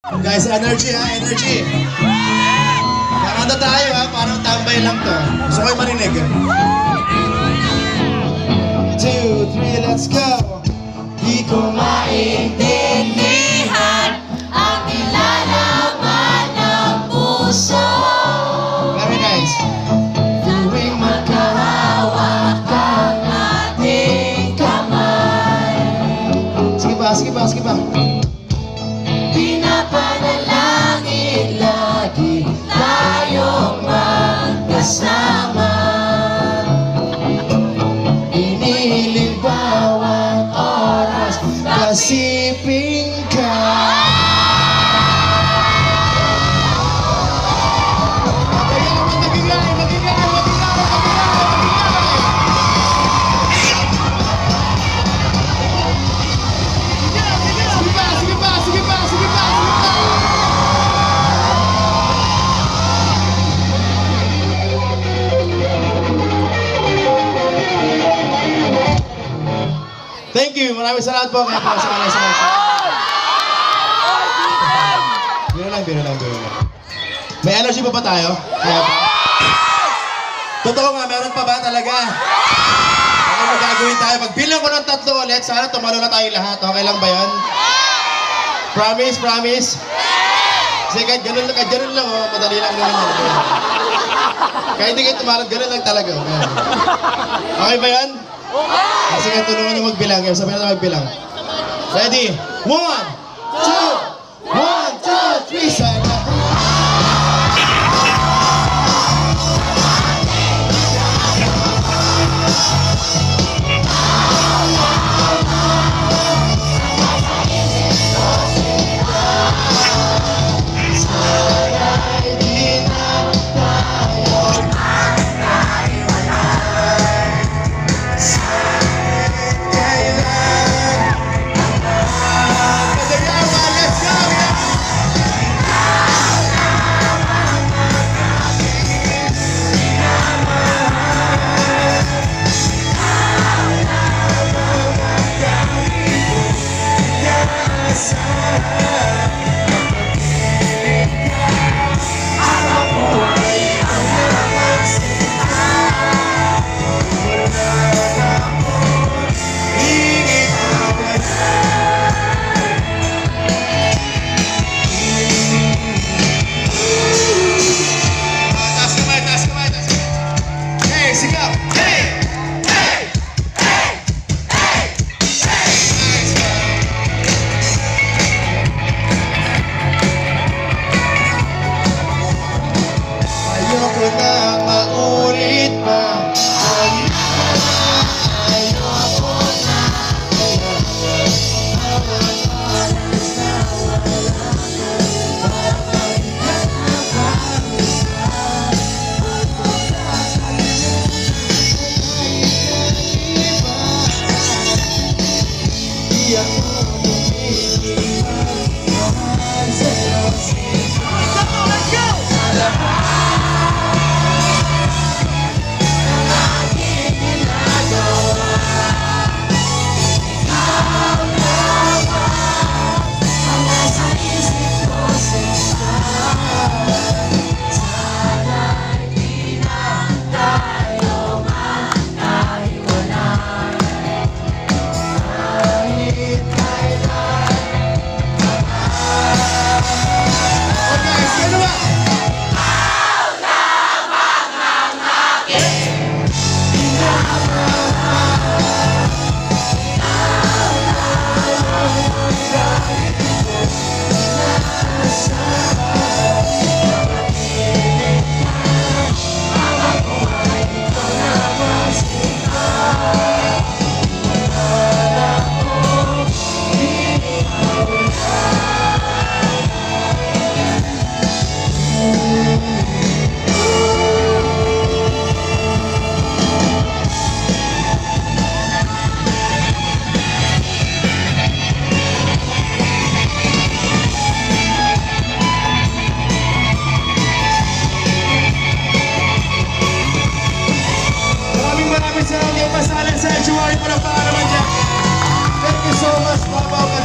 Guys, energy ha, energy. Kakanta tayo ha, parang tambay lang to. Gusto ko yung marinig. 2, 3, let's go! Di ko maintindihan ang nilalaman ng puso. Very nice. Tuwing magkahawak ang ating kamay. Sige pa, sige pa, sige pa. Pinapanalangin lagi tayong magkasama. Inihiling bawat oras kasiping ka. Thank you. Maraming salamat po. Kaya po sa kanila sa mga. Biro lang, biro lang, biro lang. May energy pa ba tayo? Kaya po. Totoo nga, meron pa ba talaga? Okay, magagawin tayo. Pagbilang ko ng 3 ulit, sana tumalo na tayo lahat. Okay lang ba yun? Promise, promise? Kasi kahit ganun lang, oh. Madali lang naman yun. Kahit hindi kayo tumarad, ganun lang talaga. Okay ba yan? Sige, tulungan nyo magbilang. Sabi na magbilang. Ready? 1, 2, 1, 2, 3, sana. Thank you so much, Papa.